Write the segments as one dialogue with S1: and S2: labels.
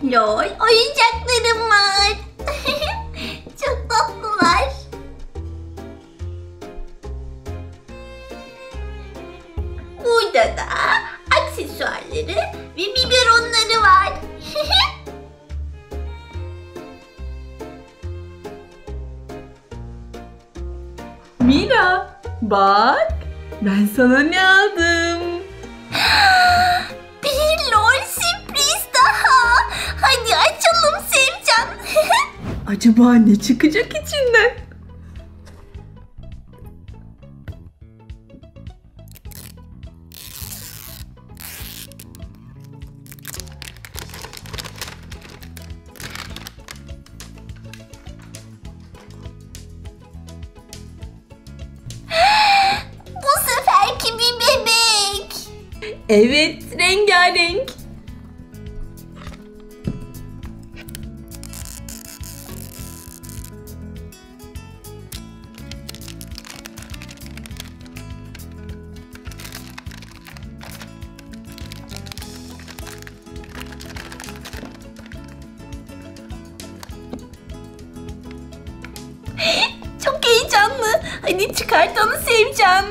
S1: LOL oyuncaklarım var. Çok tatlılar. Burada da aksesuarları ve biberonları var.
S2: Mira, bak ben sana ne aldım.
S1: Bir LOL sürpriz daha. Hadi açalım Sevcan.
S2: Acaba ne çıkacak içinden?
S1: Bu seferki bir bebek.
S2: Evet, rengarenk.
S1: Çok heyecanlı. Hadi çıkart onu Sevcan.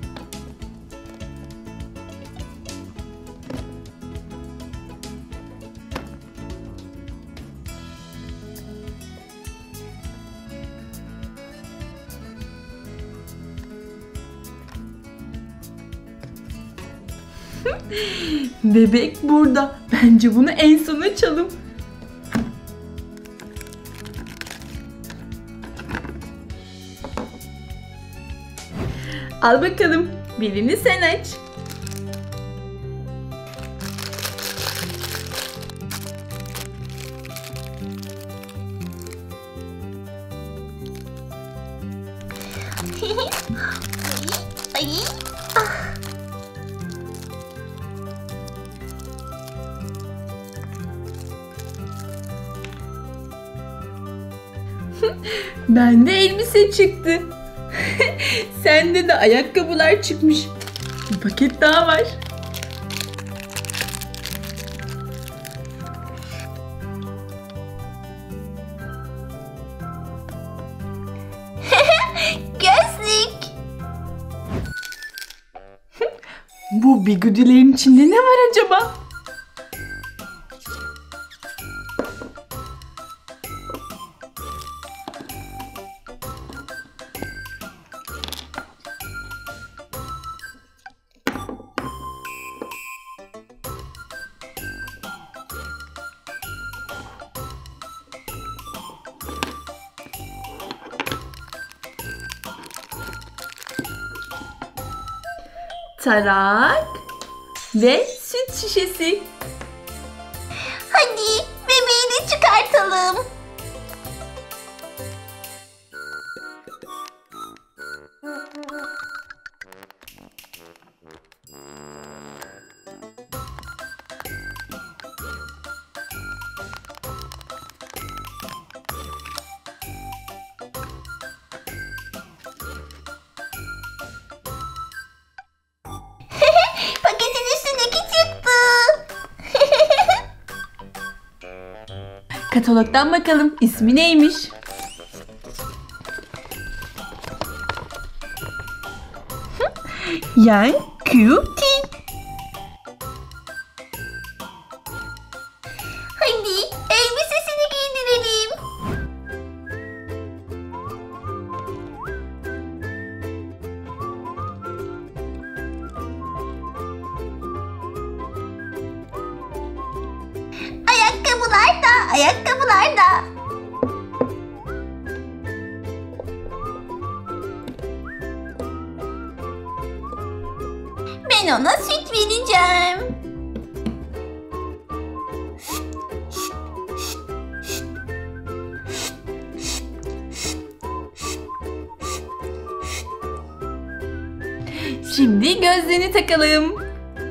S2: Bebek burada. Bence bunu en son açalım. Al bakalım. Birini sen aç.
S1: Ay.
S2: Bende elbise çıktı. Sende de ayakkabılar çıkmış. Bir paket daha var.
S1: Gözlük.
S2: Bu bigudilerin içinde ne var acaba? Tarak ve süt şişesi.
S1: Hadi bebeği de çıkartalım. Paketin üstündeki çıktı.
S2: Katalogdan bakalım ismi neymiş? Yan Cutie.
S1: Hadi elbisesini giydirelim. Ayakkabılar da. Ben ona süt vereceğim.
S2: Şimdi gözlerini takalım.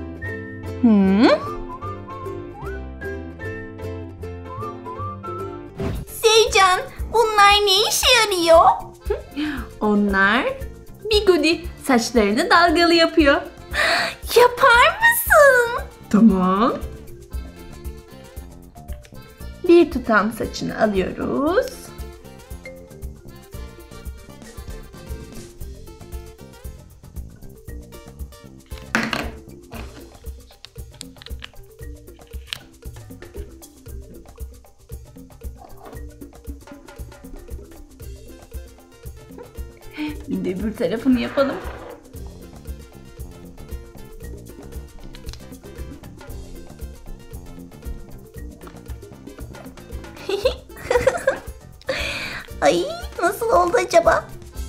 S1: Sevcan, bunlar ne işe yarıyor?
S2: Onlar bigudi, saçlarını dalgalı yapıyor.
S1: Yapar mısın?
S2: Tamam. bir tutam saçını alıyoruz. Bir de öbür tarafını yapalım.
S1: Ay, nasıl oldu acaba?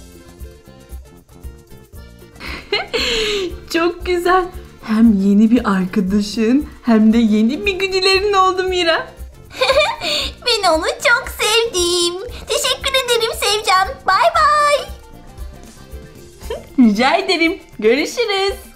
S2: Çok güzel. Hem yeni bir arkadaşın hem de yeni bir güdülerin oldu Mira.
S1: Ben onu çok sevdim. Teşekkür ederim Sevcan. Bay bay.
S2: Rica ederim. Görüşürüz.